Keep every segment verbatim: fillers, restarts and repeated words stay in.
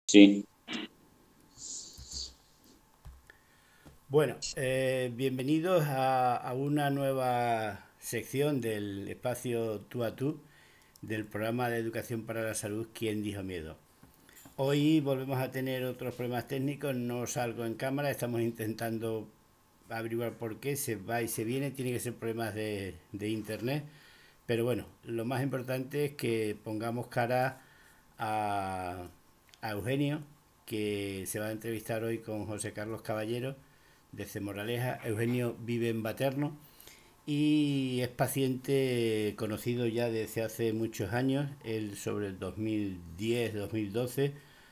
Sí. Bueno, eh, bienvenidos a, a una nueva sección del espacio Tú a Tú del programa de Educación para la Salud ¿Quién dijo miedo? Hoy volvemos a tener otros problemas técnicos, no salgo en cámara, estamos intentando averiguar por qué, se va y se viene, tiene que ser problemas de, de internet, pero bueno, lo más importante es que pongamos cara a, a Eugenio, que se va a entrevistar hoy con José Carlos Caballero desde Moraleja. Eugenio vive en Baterno y es paciente conocido ya desde hace muchos años. Él sobre el dos mil diez dos mil doce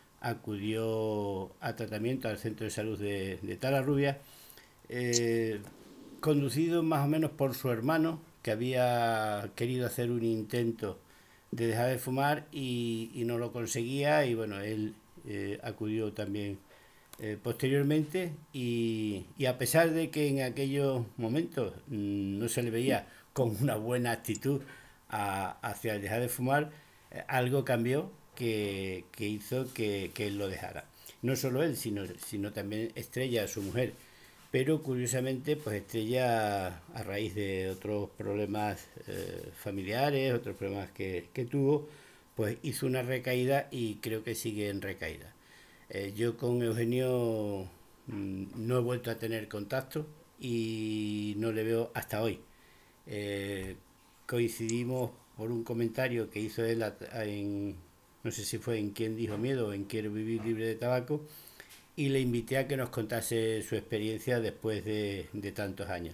acudió a tratamiento al centro de salud de, de Talarrubia, eh, conducido más o menos por su hermano, que había querido hacer un intento de dejar de fumar y, y no lo conseguía, y bueno, él eh, acudió también eh, posteriormente, y, y a pesar de que en aquellos momentos mmm, no se le veía con una buena actitud a, hacia el dejar de fumar, eh, algo cambió que, que hizo que, que, él lo dejara. No solo él, sino, sino también Estrella, su mujer. Pero curiosamente, pues Estrella, a raíz de otros problemas eh, familiares, otros problemas que, que tuvo, pues hizo una recaída y creo que sigue en recaída. Eh, yo con Eugenio mmm, no he vuelto a tener contacto y no le veo hasta hoy. Eh, Coincidimos por un comentario que hizo él a- a- en, no sé si fue en Quién dijo miedo o en Quiero vivir libre de tabaco, y le invité a que nos contase su experiencia después de, de tantos años.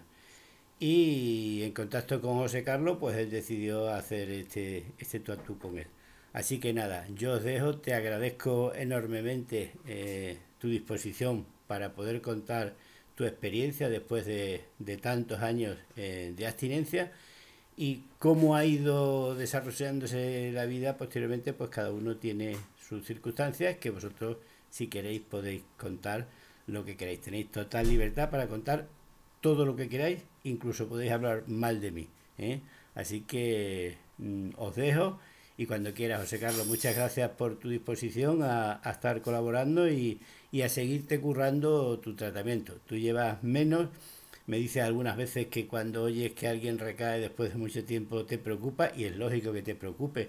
Y en contacto con José Carlos, pues él decidió hacer este, este tú a tú con él. Así que nada, yo os dejo, te agradezco enormemente eh, tu disposición para poder contar tu experiencia después de, de tantos años eh, de abstinencia, y cómo ha ido desarrollándose la vida posteriormente. Pues cada uno tiene sus circunstancias, que vosotros, si queréis, podéis contar lo que queráis. Tenéis total libertad para contar todo lo que queráis, incluso podéis hablar mal de mí, ¿eh? Así que mm, os dejo, y cuando quieras, José Carlos, muchas gracias por tu disposición a, a estar colaborando y, y a seguirte currando tu tratamiento. Tú llevas menos. Me dices algunas veces que cuando oyes que alguien recae después de mucho tiempo te preocupa, y es lógico que te preocupe,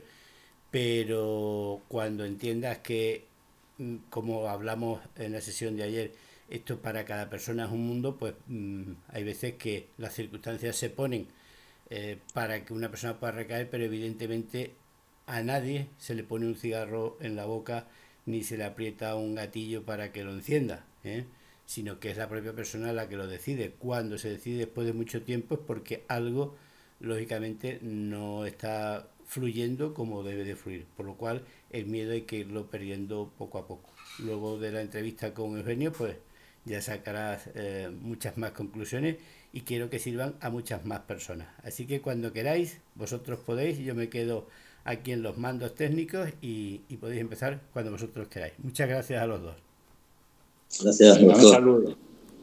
pero cuando entiendas que, mm, como hablamos en la sesión de ayer, esto para cada persona es un mundo, pues mmm, hay veces que las circunstancias se ponen eh, para que una persona pueda recaer, pero evidentemente a nadie se le pone un cigarro en la boca ni se le aprieta un gatillo para que lo encienda, ¿eh? Sino que es la propia persona la que lo decide. Cuando se decide después de mucho tiempo es porque algo, lógicamente, no está fluyendo como debe de fluir, por lo cual el miedo hay que irlo perdiendo poco a poco. Luego de la entrevista con Eugenio, pues ya sacarás eh, muchas más conclusiones, y quiero que sirvan a muchas más personas. Así que cuando queráis, vosotros podéis, yo me quedo aquí en los mandos técnicos, y, y podéis empezar cuando vosotros queráis. Muchas gracias a los dos. Gracias, Venga, un doctor. saludo.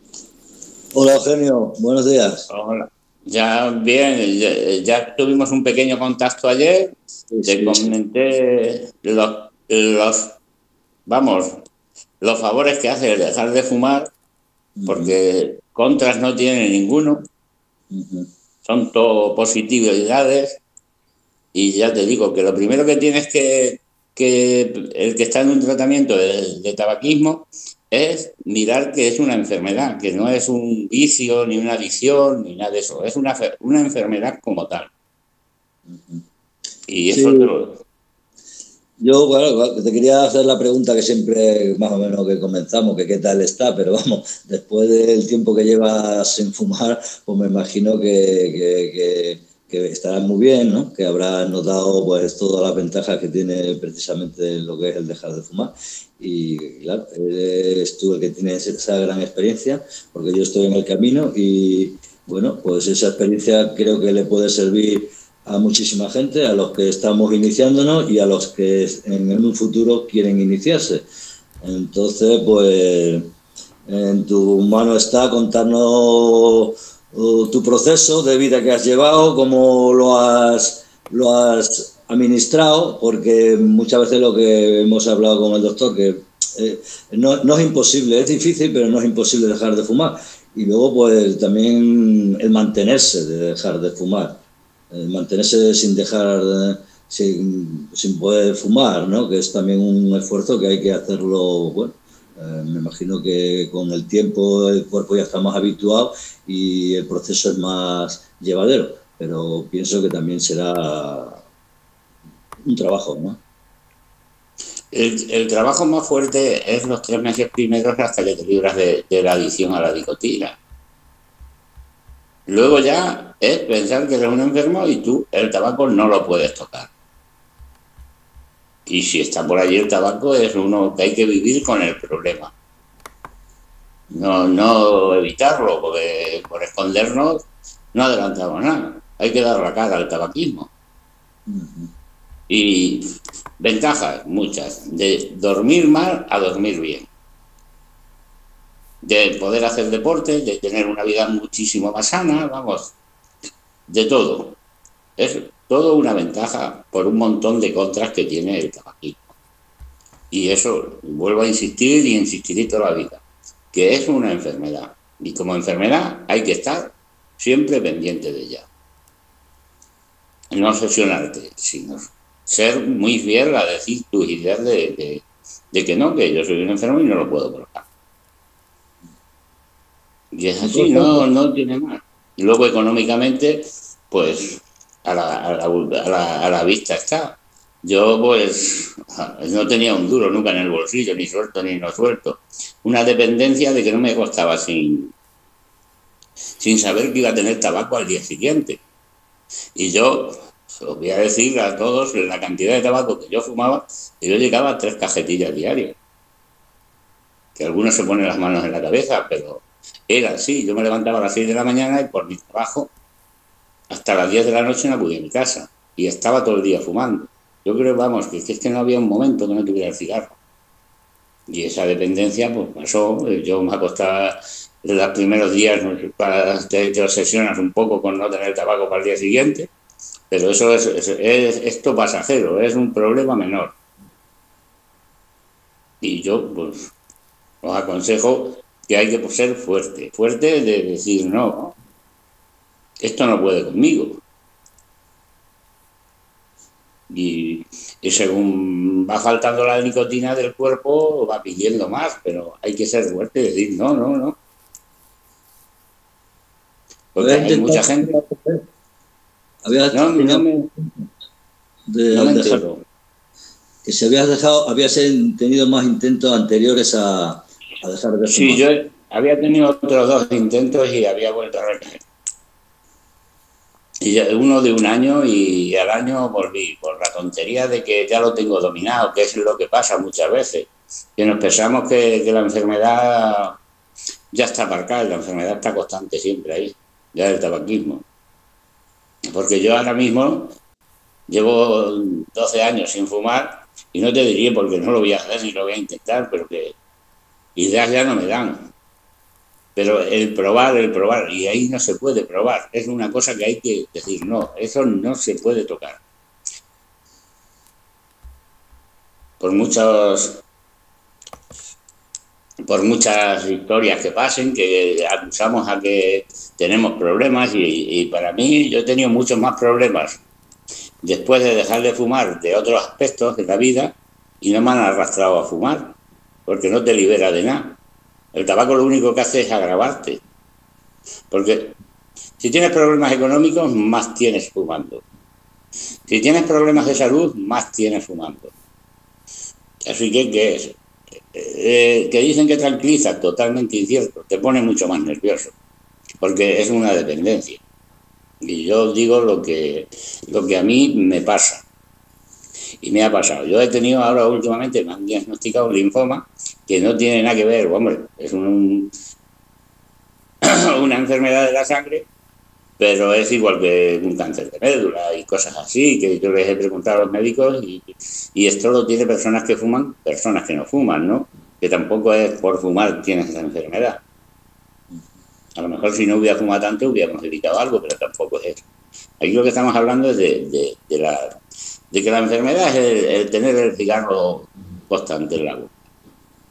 Hola, Eugenio. Buenos días. Hola. Ya bien, ya, ya tuvimos un pequeño contacto ayer. Sí, Te sí, sí. comenté los, los, vamos, los favores que hace el dejar de fumar, Ujú, porque contras no tiene ninguno, ujú, son todo positividades. Y ya te digo que lo primero que tienes que, que el que está en un tratamiento de, de tabaquismo, es mirar que es una enfermedad, que no es un vicio, ni una adicción, ni nada de eso. Es una, una enfermedad como tal. ujú. Y eso te Sí, lo... yo, bueno, te quería hacer la pregunta que siempre, más o menos, que comenzamos, que qué tal está, pero vamos, después del tiempo que llevas sin fumar, pues me imagino que, que, que, que estarás muy bien, ¿no? Que habrás notado, pues, todas las ventajas que tiene precisamente lo que es el dejar de fumar. Y claro, eres tú el que tienes esa gran experiencia, porque yo estoy en el camino y, bueno, pues esa experiencia creo que le puede servir a muchísima gente, a los que estamos iniciándonos y a los que en un futuro quieren iniciarse. Entonces, pues, en tu mano está contarnos uh, tu proceso de vida que has llevado, cómo lo has, lo has administrado, porque muchas veces lo que hemos hablado con el doctor, que eh, no, no es imposible, es difícil, pero no es imposible dejar de fumar. Y luego, pues también el mantenerse de dejar de fumar, el mantenerse sin dejar, sin, sin poder fumar, ¿no? Que es también un esfuerzo que hay que hacerlo, bueno, eh, me imagino que con el tiempo el cuerpo ya está más habituado y el proceso es más llevadero, pero pienso que también será un trabajo, ¿no? El, el trabajo más fuerte es los tres meses primeros hasta que te libras de, de la adicción a la nicotina. Luego ya es pensar que eres un enfermo y tú el tabaco no lo puedes tocar. Y si está por allí el tabaco es uno que hay que vivir con el problema. No, no evitarlo, porque por escondernos no adelantamos nada. Hay que dar la cara al tabaquismo. Uh-huh. Y ventajas, muchas, de dormir mal a dormir bien, de poder hacer deporte, de tener una vida muchísimo más sana, vamos, de todo. Es todo una ventaja por un montón de contras que tiene el tabaquismo. Y eso, vuelvo a insistir y insistiré toda la vida, que es una enfermedad. Y como enfermedad hay que estar siempre pendiente de ella. No obsesionarte, sino ser muy fiel a decir tus ideas de, de, de que no, que yo soy un enfermo y no lo puedo probar. Y es así, no, no tiene más. Y luego económicamente, pues a la, a la, a la, a la vista está. Yo pues no tenía un duro nunca en el bolsillo, ni suelto ni no suelto. Una dependencia de que no me costaba sin, sin saber que iba a tener tabaco al día siguiente. Y yo os voy a decir a todos la cantidad de tabaco que yo fumaba, que yo llegaba a tres cajetillas diarias. Que algunos se ponen las manos en la cabeza, pero era así. Yo me levantaba a las seis de la mañana y por mi trabajo hasta las diez de la noche no acudía a mi casa. Y estaba todo el día fumando. Yo creo, vamos, que es que no había un momento que no tuviera el cigarro. Y esa dependencia, pues pasó. Yo me acostaba en los primeros días, para, te, te obsesionas un poco con no tener tabaco para el día siguiente. Pero eso es, es, es esto pasajero, es un problema menor. Y yo, pues, os aconsejo que hay que ser fuerte. Fuerte de decir, no, esto no puede conmigo. Y, y según va faltando la nicotina del cuerpo, va pidiendo más, pero hay que ser fuerte y decir, no, no, no. Porque hay mucha gente... Habías no, no me, de, no me dejar, entero. Que si habías dejado, habías tenido más intentos anteriores a, a dejar de fumar. Sí, yo había tenido otros dos intentos y había vuelto a recaer. Y uno de un año y al año volví, por la tontería de que ya lo tengo dominado, que es lo que pasa muchas veces, que nos pensamos que, que la enfermedad ya está aparcada, la enfermedad está constante siempre ahí, ya el tabaquismo. Porque yo ahora mismo llevo doce años sin fumar y no te diría porque no lo voy a hacer ni lo voy a intentar, pero que ideas ya no me dan. Pero el probar, el probar, y ahí no se puede probar, es una cosa que hay que decir, no, eso no se puede tocar. Por muchos, por muchas historias que pasen, que acusamos a que tenemos problemas, y, y para mí yo he tenido muchos más problemas después de dejar de fumar de otros aspectos de la vida y no me han arrastrado a fumar, porque no te libera de nada. El tabaco lo único que hace es agravarte, porque si tienes problemas económicos, más tienes fumando. Si tienes problemas de salud, más tienes fumando. Así que, ¿qué es? Eh, que dicen que tranquiliza, totalmente incierto, te pone mucho más nervioso, porque es una dependencia. Y yo digo lo que, lo que a mí me pasa. Y me ha pasado. Yo he tenido ahora últimamente, me han diagnosticado un linfoma que no tiene nada que ver, hombre, es un, una enfermedad de la sangre, pero es igual que un cáncer de médula y cosas así, que yo les he preguntado a los médicos y, y esto lo tiene personas que fuman, personas que no fuman, ¿no? Que tampoco es por fumar tienes esa enfermedad. A lo mejor si no hubiera fumado tanto hubiéramos evitado algo, pero tampoco es eso. Aquí lo que estamos hablando es de, de, de la... de que la enfermedad es el, el tener el cigarro constante en la boca.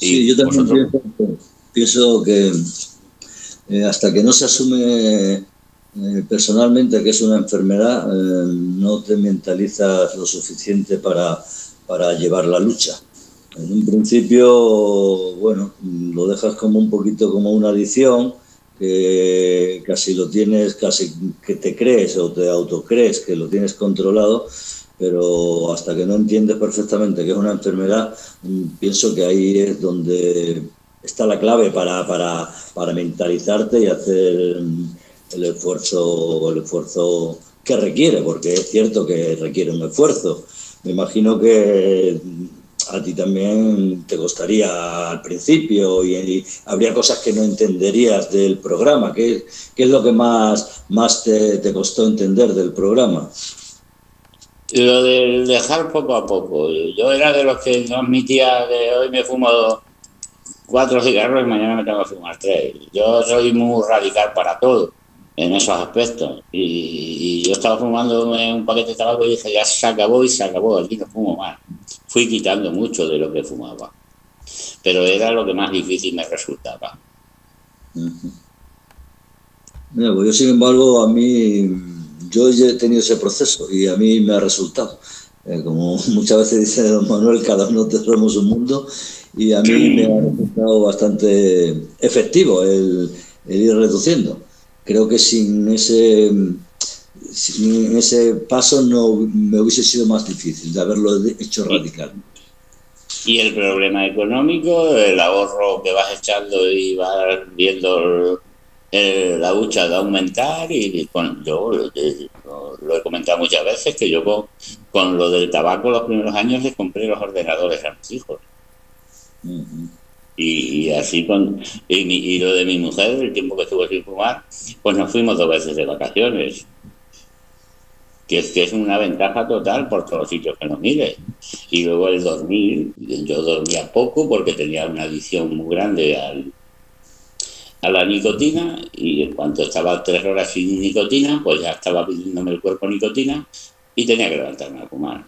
Sí, yo también pienso, pienso que eh, hasta que no se asume eh, personalmente que es una enfermedad, eh, no te mentalizas lo suficiente para, para llevar la lucha. En un principio, bueno, lo dejas como un poquito como una adicción, que casi lo tienes, casi que te crees o te autocrees que lo tienes controlado, pero hasta que no entiendes perfectamente que es una enfermedad, pienso que ahí es donde está la clave para, para, para mentalizarte y hacer el esfuerzo, el esfuerzo que requiere, porque es cierto que requiere un esfuerzo. Me imagino que a ti también te costaría al principio y, y habría cosas que no entenderías del programa. ¿Qué, qué es lo que más, más te, te costó entender del programa? Lo de dejar poco a poco. Yo era de los que no admitía de hoy me fumo cuatro cigarros y mañana me tengo que fumar tres. Yo soy muy radical para todo en esos aspectos. Y, y yo estaba fumando un paquete de tabaco y dije, ya se acabó y se acabó, aquí no fumo más. Fui quitando mucho de lo que fumaba. Pero era lo que más difícil me resultaba. Uh-huh. Mira, pues yo, sin embargo, a mí, yo he tenido ese proceso y a mí me ha resultado. Eh, como muchas veces dice don Manuel, cada uno tenemos un mundo, y a mí me ha resultado bastante efectivo el, el ir reduciendo. Creo que sin ese, sin ese paso no me hubiese sido más difícil de haberlo hecho radical. Y el problema económico, el ahorro que vas echando y vas viendo eh, la hucha de aumentar, y con, yo eh, lo, lo he comentado muchas veces que yo con, con lo del tabaco los primeros años les compré los ordenadores a mis hijos. Uh-huh. Y, y así con y, y lo de mi mujer, el tiempo que estuvo sin fumar, pues nos fuimos dos veces de vacaciones, que es que es una ventaja total por todos los sitios que nos mires. Y luego el dormir, yo dormía poco porque tenía una adicción muy grande al, a la nicotina, y en cuanto estaba tres horas sin nicotina, pues ya estaba pidiéndome el cuerpo nicotina y tenía que levantarme a fumar.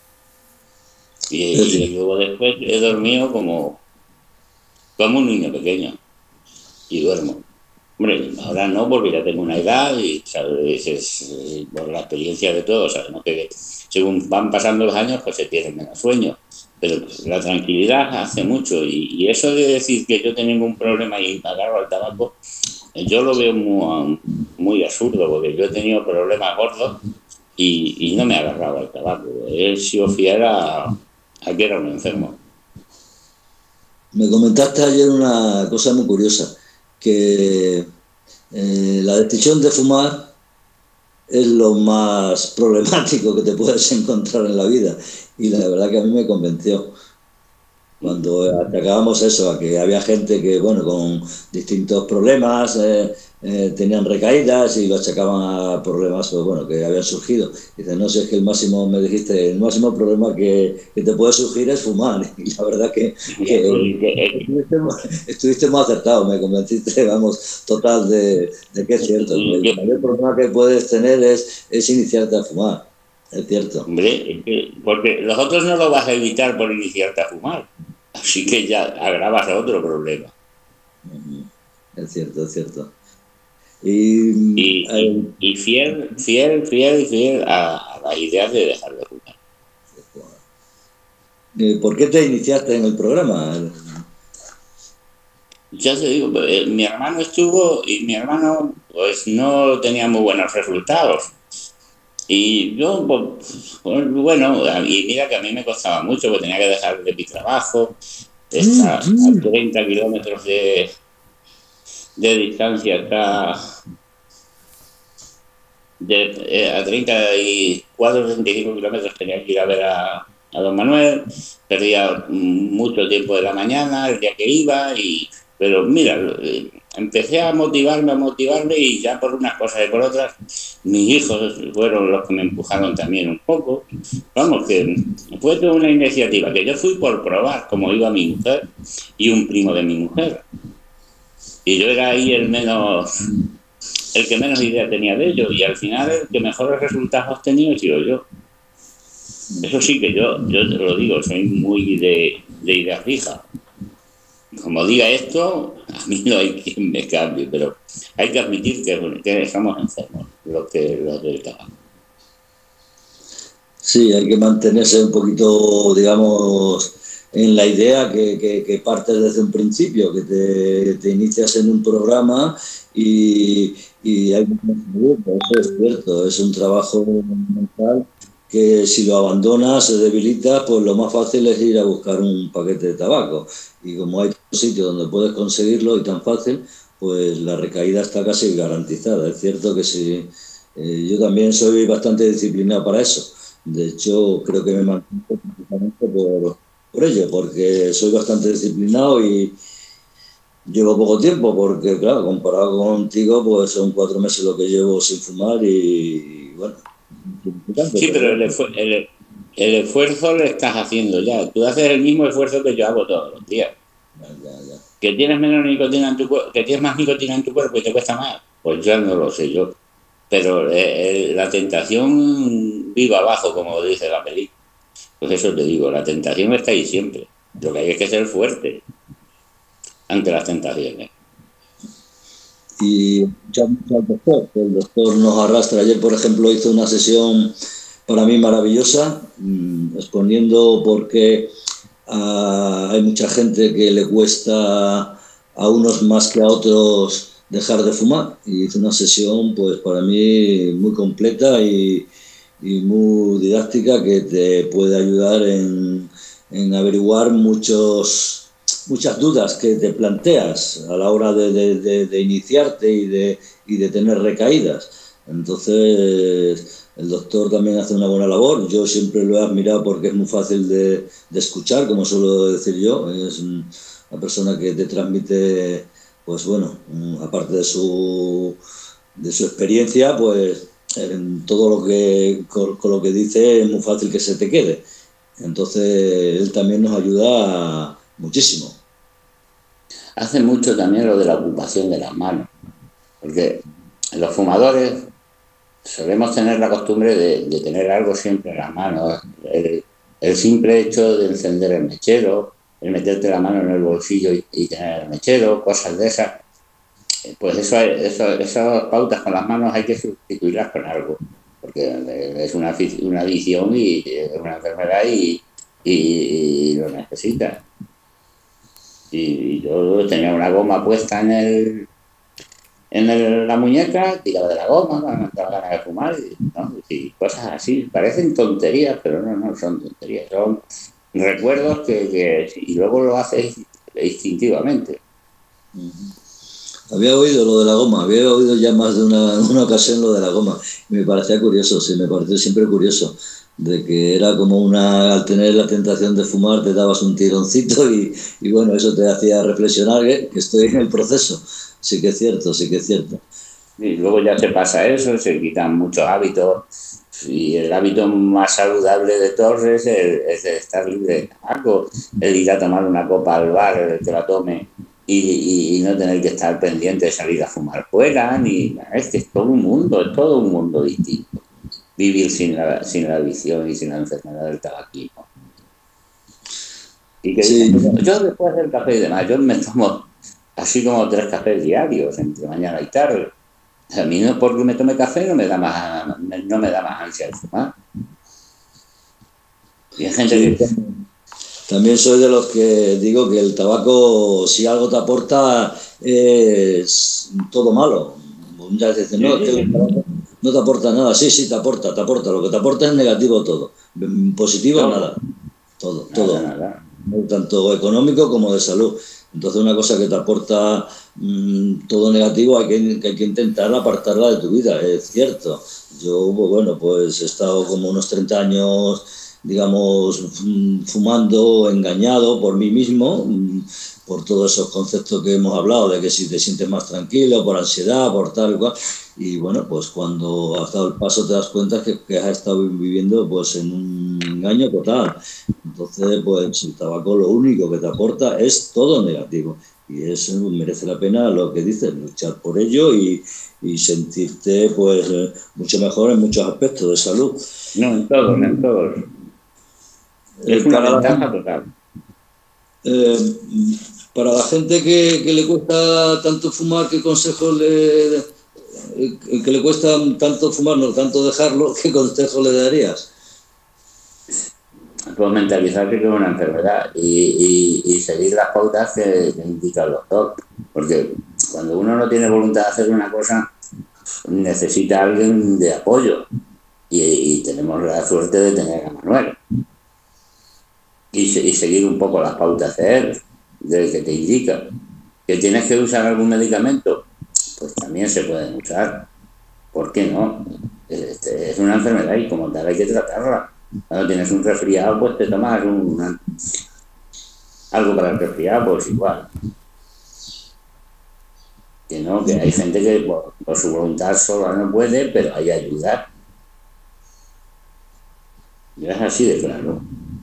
Y, y luego después he dormido como como un niño pequeño y duermo. Hombre, ahora no, porque ya tengo una edad y, ¿sabes? Es, por la experiencia de todos, sabemos que según van pasando los años pues se pierde menos sueño, pero pues, la tranquilidad hace mucho, y, y eso de decir que yo tengo ningún problema y me agarro al tabaco, yo lo veo muy, muy absurdo, porque yo he tenido problemas gordos y, y no me he agarrado al tabaco. He sido fiel a, a que era un enfermo. Me comentaste ayer una cosa muy curiosa, que eh, la decisión de fumar es lo más problemático que te puedes encontrar en la vida, y la verdad que a mí me convenció. Cuando atacábamos eso, a que había gente que, bueno, con distintos problemas, eh, eh, tenían recaídas y lo achacaban a problemas, pues, bueno, que habían surgido. Dice, no sé, es que el máximo, me dijiste, el máximo problema que, que te puede surgir es fumar. Y la verdad que, que estuviste, estuviste muy acertado, me convenciste, vamos, total, de, de que es cierto. El mayor problema que puedes tener es, es iniciarte a fumar, es cierto. Hombre, porque los otros no lo vas a evitar por iniciarte a fumar. Así que ya agravas otro problema. Es cierto, es cierto. Y, y, y, y fiel, fiel, fiel, fiel a, a las ideas de dejar de fumar. ¿Por qué te iniciaste en el programa? Ya te digo, mi hermano estuvo y mi hermano pues no tenía muy buenos resultados. Y yo, pues, bueno, y mira que a mí me costaba mucho, porque tenía que dejar de mi trabajo, está a treinta kilómetros de, de distancia, está de, eh, a treinta y cuatro, treinta y cinco kilómetros tenía que ir a ver a, a don Manuel, perdía mucho tiempo de la mañana, el día que iba, y pero mira, empecé a motivarme, a motivarme, y ya por unas cosas y por otras, mis hijos fueron los que me empujaron también un poco. Vamos, que fue toda una iniciativa, que yo fui por probar cómo iba mi mujer y un primo de mi mujer. Y yo era ahí el menos, el que menos idea tenía de ello, y al final el que mejores resultados he tenido he sido yo. Eso sí que yo, yo te lo digo, soy muy de, de idea fija. como diga esto, a mí no hay quien me cambie, pero hay que admitir que, que somos enfermos, los, que, los del tabaco. Sí, hay que mantenerse un poquito, digamos, en la idea que, que, que partes desde un principio, que te, te inicias en un programa y, y hay que conseguirlo. Eso es cierto, es un trabajo mental que si lo abandonas, se debilita, pues lo más fácil es ir a buscar un paquete de tabaco. Y como hay sitios donde puedes conseguirlo y tan fácil, pues la recaída está casi garantizada. Es cierto que sí, eh, yo también soy bastante disciplinado para eso. De hecho, creo que me mantengo precisamente por, por ello, porque soy bastante disciplinado y llevo poco tiempo, porque claro, comparado contigo, pues son cuatro meses lo que llevo sin fumar y, y bueno. Sí, pero el, el, el esfuerzo lo estás haciendo ya. Tú haces el mismo esfuerzo que yo hago todos los días. Ya, ya, ya. Que tienes menos nicotina en tu cuerpo, que tienes más nicotina en tu cuerpo y te cuesta más, pues ya no lo sé yo. Pero eh, eh, la tentación viva abajo, como dice la película. Pues eso te digo, la tentación está ahí siempre. Lo que hay es que ser fuerte ante las tentaciones. Y ya mucho al doctor, el doctor nos arrastra. Ayer, por ejemplo, hizo una sesión para mí maravillosa, mmm, exponiendo por qué uh, hay mucha gente que le cuesta a unos más que a otros dejar de fumar. Y hizo una sesión, pues para mí, muy completa y, y muy didáctica, que te puede ayudar en, en averiguar muchos... muchas dudas que te planteas a la hora de, de, de, de iniciarte y de, y de tener recaídas. Entonces, el doctor también hace una buena labor. Yo siempre lo he admirado porque es muy fácil de, de escuchar, como suelo decir yo. Es una persona que te transmite, pues bueno, aparte de su, de su experiencia, pues en todo lo que, con, con lo que dice es muy fácil que se te quede. Entonces, él también nos ayuda a muchísimo. Hace mucho también lo de la ocupación de las manos, porque los fumadores solemos tener la costumbre de, de tener algo siempre en las manos. El, el simple hecho de encender el mechero, el meterte la mano en el bolsillo y, y tener el mechero, cosas de esas, pues eso, eso, esas pautas con las manos hay que sustituirlas con algo, porque es una, una adicción y es una enfermedad y, y, y lo necesitas. Y yo tenía una goma puesta en el en el, la muñeca, tiraba de la goma, me daba ganas de fumar, y, ¿no? Y cosas así. Parecen tonterías, pero no, no son tonterías. Son recuerdos que, que y luego lo haces instintivamente. Uh-huh. Había oído lo de la goma, había oído ya más de una, una ocasión lo de la goma. Y me parecía curioso, sí, me pareció siempre curioso. De que era como una, al tener la tentación de fumar te dabas un tironcito y, y bueno, eso te hacía reflexionar que, que estoy en el proceso. Sí que es cierto, sí que es cierto. Y luego ya se pasa eso, se quitan muchos hábitos y el hábito más saludable de todos es el, es el estar libre de tabaco, el ir a tomar una copa al bar, el que la tome y, y, y no tener que estar pendiente de salir a fumar fuera, ni es que es todo un mundo, es todo un mundo distinto. Vivir sin la, sin la adicción y sin la enfermedad del tabaquismo. Y que sí. Dicen, yo después del café y demás, yo me tomo así como tres cafés diarios, entre mañana y tarde. A mí no porque me tome café no me da más, no me da más ansia de fumar. Y hay gente sí, que... También soy de los que digo que el tabaco, si algo te aporta, es todo malo. Muchas veces dicen, no, es que el tabaco no te aporta nada. Sí, sí, te aporta, te aporta. Lo que te aporta es negativo todo. Positivo, no. nada. Todo, nada, todo. Nada. Tanto económico como de salud. Entonces, una cosa que te aporta mmm, todo negativo hay que, hay que intentar apartarla de tu vida, es cierto. Yo, pues, bueno, pues he estado como unos treinta años, digamos, fumando, engañado por mí mismo, por todos esos conceptos que hemos hablado, de que si te sientes más tranquilo, por ansiedad, por tal y cual. Y bueno, pues cuando has dado el paso te das cuenta que, que has estado viviendo pues en un engaño total. Entonces, pues el tabaco lo único que te aporta es todo negativo. Y eso merece la pena lo que dices, luchar por ello y, y sentirte pues mucho mejor en muchos aspectos de salud. No, en todos, en todos. Es una ventaja total. Eh, para la gente que, que le cuesta tanto fumar, ¿qué consejos le... que le cuesta tanto fumar, no tanto dejarlo, ¿qué consejo le darías? Pues mentalizar que es una enfermedad y, y, y seguir las pautas que, que indica el doctor, porque cuando uno no tiene voluntad de hacer una cosa, necesita a alguien de apoyo y, y tenemos la suerte de tener a Manuel y, y seguir un poco las pautas de él, del que te indica. ¿Que tienes que usar algún medicamento? Pues también se pueden usar. ¿Por qué no? Este, es una enfermedad y como tal hay que tratarla. Cuando tienes un resfriado, pues te tomas un, una, algo para el resfriado, pues igual. Que no, que hay gente que por, por su voluntad sola no puede, pero hay ayuda. Y es así de claro.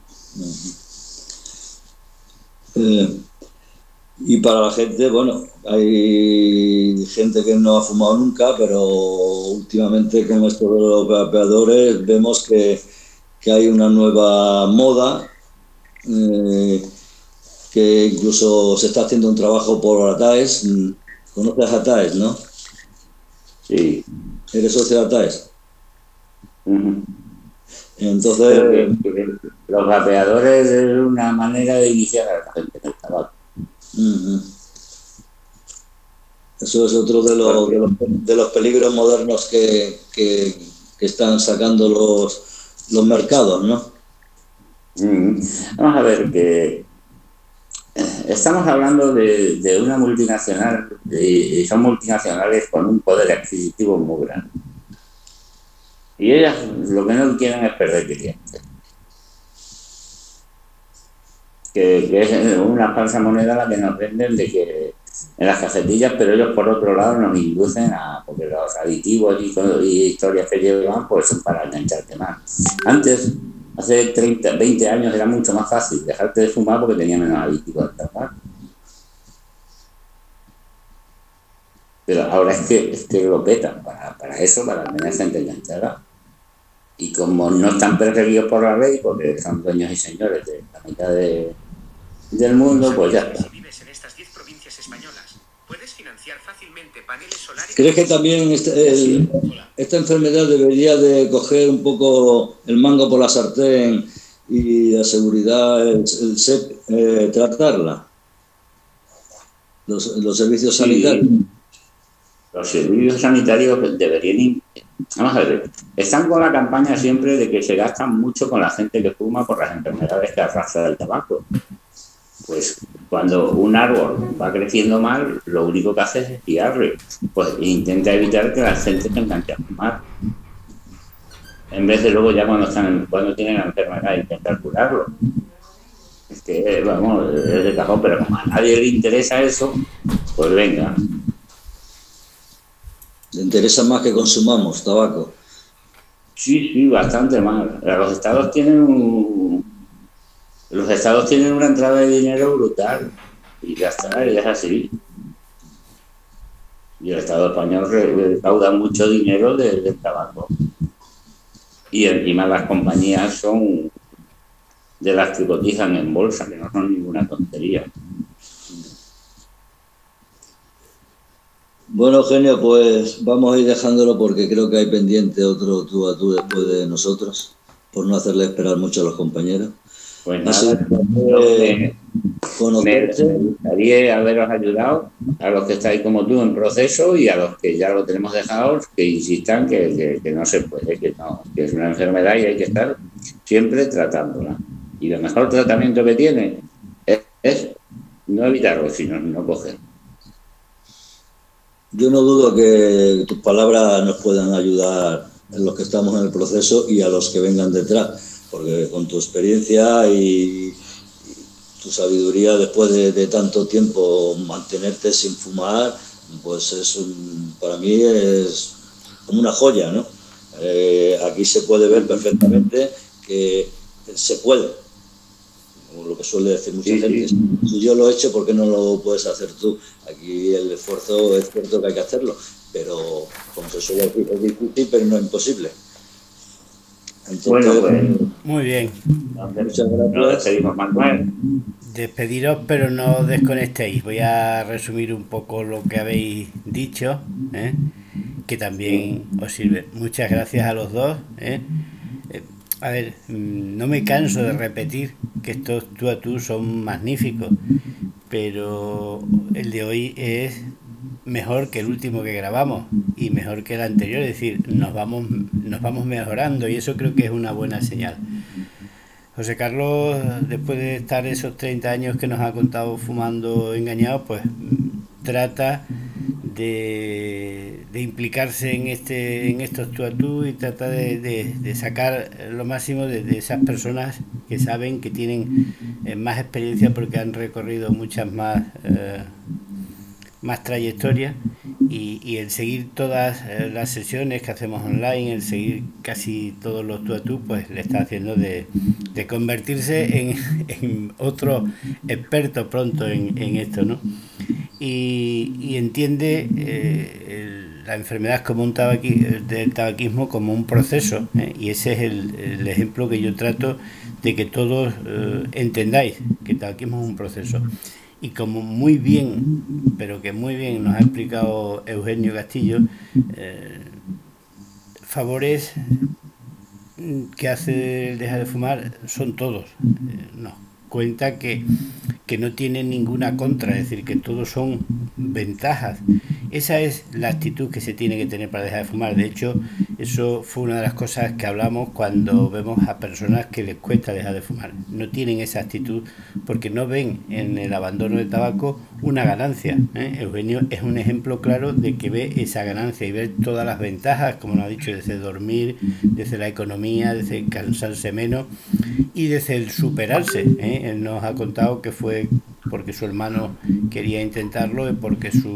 Eh, y para la gente, bueno, hay gente que no ha fumado nunca, pero últimamente con esto de los vapeadores vemos que, que hay una nueva moda, eh, que incluso se está haciendo un trabajo por ATAES. ¿Conoces ATAES, no? Sí. ¿Eres socio de ATAES? Uh-huh. Entonces... Que, que los vapeadores es una manera de iniciar a la gente en el tabaco. Uh-huh. Eso es otro de los, de los, de los peligros modernos que, que, que están sacando los, los mercados, ¿no? Uh-huh. Vamos a ver que estamos hablando de, de una multinacional y son multinacionales con un poder adquisitivo muy grande. Y ellas lo que no quieren es perder clientes. Que, que es una falsa moneda la que nos venden de que en las cajetillas, pero ellos por otro lado nos inducen a, porque los aditivos y, y historias que llevan pues son para engancharte más. Antes, hace treinta, veinte años era mucho más fácil dejarte de fumar porque tenía menos aditivos al tabaco. Pero ahora es que, es que lo petan para, para eso, para tener gente enganchada. Y como no están perseguidos por la ley, porque son dueños y señores de la mitad de, del mundo, pues ya está. Si vives en estas diez provincias españolas, puedes financiar fácilmente paneles solares. ¿Crees que también este, el, esta enfermedad debería de coger un poco el mango por la sartén y la seguridad, el, el S E P, eh, tratarla? Los, los servicios sanitarios. Sí. Los servicios sanitarios deberían... Vamos a ver, están con la campaña siempre de que se gastan mucho con la gente que fuma por las enfermedades que arrastra el tabaco. Pues cuando un árbol va creciendo mal, lo único que hace es espiarle. Pues intenta evitar que la gente se enganche a fumar. En vez de luego ya cuando están cuando tienen la enfermedad intentar curarlo. Es que, vamos, es de cajón, pero como a nadie le interesa eso, pues venga. ¿Le interesa más que consumamos tabaco? Sí, sí, bastante más. Los estados tienen un, los estados tienen una entrada de dinero brutal y ya está, y es así. Y el Estado español recauda mucho dinero del, del tabaco. Y encima las compañías son de las que cotizan en bolsa, que no son ninguna tontería. Bueno, Eugenio, pues vamos a ir dejándolo porque creo que hay pendiente otro tú a tú después de nosotros, por no hacerle esperar mucho a los compañeros. Pues nada, me, me gustaría haberos ayudado a los que estáis como tú en proceso y a los que ya lo tenemos dejado, que insistan que, que, que no se puede, que, no, que es una enfermedad y hay que estar siempre tratándola. Y el mejor tratamiento que tiene es, es no evitarlo, sino no cogerlo. Yo no dudo que tus palabras nos puedan ayudar a los que estamos en el proceso y a los que vengan detrás, porque con tu experiencia y tu sabiduría después de, de tanto tiempo mantenerte sin fumar, pues es un, para mí es como una joya, ¿no? Eh, aquí se puede ver perfectamente que se puede, como lo que suele decir mucha sí, gente. Sí. Si yo lo he hecho, ¿por qué no lo puedes hacer tú? Aquí el esfuerzo es cierto que hay que hacerlo, pero como se suele decir, es difícil, pero no imposible. Entonces, bueno, pues Muy bien. muchas nos gracias. despedimos, Manuel. Despediros, pero no os desconectéis. Voy a resumir un poco lo que habéis dicho, ¿eh? Que también os sirve. Muchas gracias a los dos, ¿eh? Eh, a ver, mm, no me canso de repetir que estos tú a tú son magníficos, pero el de hoy es mejor que el último que grabamos y mejor que el anterior, es decir, nos vamos, nos vamos mejorando y eso creo que es una buena señal. José Carlos, después de estar esos treinta años que nos ha contado fumando engañado, pues trata de, de implicarse en este en estos tú a tú y trata de, de, de sacar lo máximo de, de esas personas que saben que tienen eh, más experiencia porque han recorrido muchas más eh, más trayectoria y, y el seguir todas eh, las sesiones que hacemos online, el seguir casi todos los tú a tú, pues le está haciendo de, de convertirse en, en otro experto pronto en, en esto, ¿no? Y, y entiende eh, el, la enfermedad como un tabaqui, del tabaquismo como un proceso, ¿eh? Y ese es el, el ejemplo que yo trato de que todos eh, entendáis, que el tabaquismo es un proceso. Y como muy bien, pero que muy bien nos ha explicado Eugenio Castillo, eh, favores que hace el dejar de fumar son todos. Eh, nos cuenta que, que no tiene ninguna contra, es decir, que todos son ventajas. Esa es la actitud que se tiene que tener para dejar de fumar. De hecho, eso fue una de las cosas que hablamos cuando vemos a personas que les cuesta dejar de fumar. No tienen esa actitud porque no ven en el abandono del tabaco una ganancia, ¿eh? Eugenio es un ejemplo claro de que ve esa ganancia y ve todas las ventajas, como nos ha dicho, desde dormir, desde la economía, desde cansarse menos y desde el superarse, ¿eh? Él nos ha contado que fue porque su hermano quería intentarlo y porque su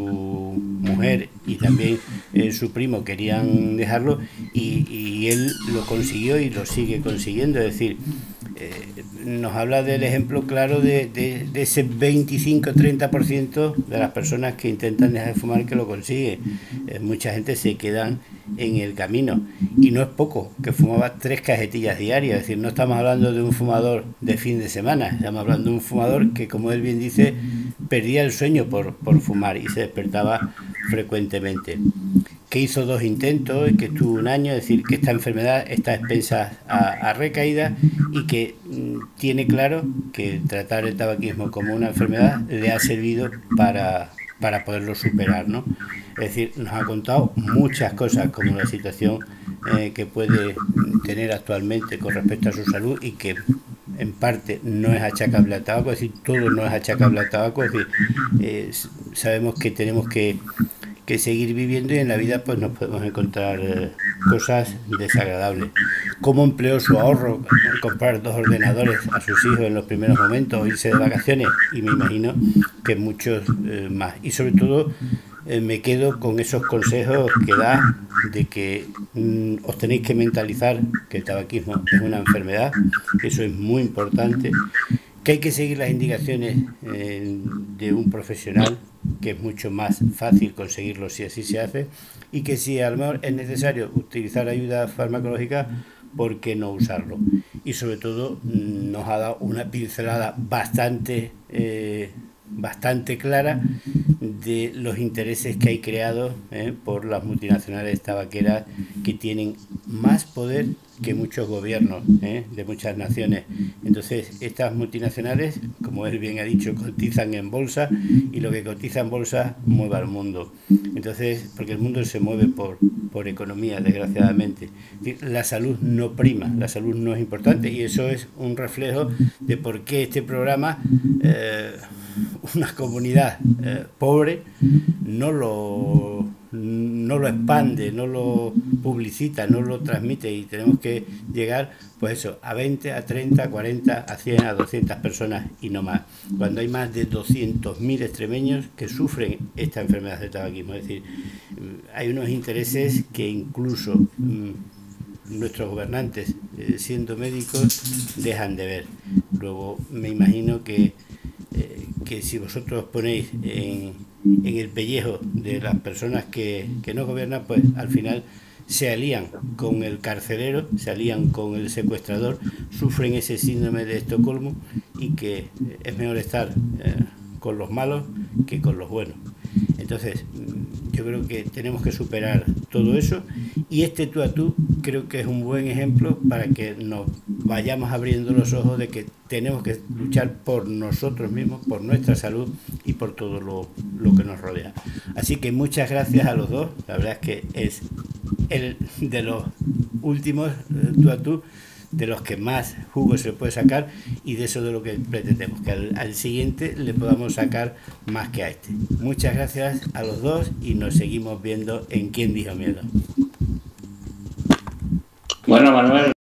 mujer y también eh, su primo querían dejarlo y, y él lo consiguió y lo sigue consiguiendo, es decir, eh, nos habla del ejemplo claro de, de, de ese veinticinco a treinta por ciento de las personas que intentan dejar de fumar que lo consigue. Eh, mucha gente se quedan en el camino y no es poco, que fumaba tres cajetillas diarias, es decir, no estamos hablando de un fumador de fin de semana, estamos hablando de un fumador que, como él bien dice, perdía el sueño por, por fumar y se despertaba frecuentemente, que hizo dos intentos y que estuvo un año, es decir, que esta enfermedad está expensa a, a recaída y que mm, tiene claro que tratar el tabaquismo como una enfermedad le ha servido para, para poderlo superar, ¿no? Es decir, nos ha contado muchas cosas como la situación eh, que puede tener actualmente con respecto a su salud y que en parte no es achacable al tabaco, es decir, todo no es achacable al tabaco, es decir, eh, sabemos que tenemos que que seguir viviendo y en la vida pues nos podemos encontrar eh, cosas desagradables. ¿Cómo empleó su ahorro en comprar dos ordenadores a sus hijos en los primeros momentos o irse de vacaciones? Y me imagino que muchos eh, más. Y sobre todo eh, me quedo con esos consejos que da de que mm, os tenéis que mentalizar que el tabaquismo es una enfermedad, eso es muy importante, que hay que seguir las indicaciones eh, de un profesional, que es mucho más fácil conseguirlo si así se hace, y que si a lo mejor es necesario utilizar ayuda farmacológica, ¿por qué no usarlo? Y sobre todo nos ha dado una pincelada bastante eh, bastante clara de los intereses que hay creados eh, por las multinacionales tabaqueras, que tienen más poder que muchos gobiernos eh, de muchas naciones. Entonces estas multinacionales, como él bien ha dicho, cotizan en bolsa y lo que cotiza en bolsa mueve al mundo. Entonces, porque el mundo se mueve por, por economía, desgraciadamente. La salud no prima, la salud no es importante, y eso es un reflejo de por qué este programa, eh, una comunidad eh, pobre, no lo no lo expande, no lo publicita, no lo transmite, y tenemos que llegar pues eso, a veinte, a treinta, a cuarenta, a cien, a doscientas personas y no más, cuando hay más de doscientos mil extremeños que sufren esta enfermedad del tabaquismo. Es decir, hay unos intereses que incluso mmm, nuestros gobernantes, eh, siendo médicos, dejan de ver. Luego me imagino que eh, que si vosotros os ponéis en, en el pellejo de las personas que, que no gobiernan, pues al final se alían con el carcelero, se alían con el secuestrador, sufren ese síndrome de Estocolmo y que es mejor estar eh, con los malos que con los buenos. Entonces, yo creo que tenemos que superar todo eso, y este tú a tú creo que es un buen ejemplo para que nos vayamos abriendo los ojos de que tenemos que luchar por nosotros mismos, por nuestra salud y por todo lo, lo que nos rodea. Así que muchas gracias a los dos. La verdad es que es el de los últimos tú a tú, de los que más jugo se puede sacar, y de eso de lo que pretendemos, que al, al siguiente le podamos sacar más que a este. Muchas gracias a los dos y nos seguimos viendo en Quién Dijo Miedo. Bueno, Manuel,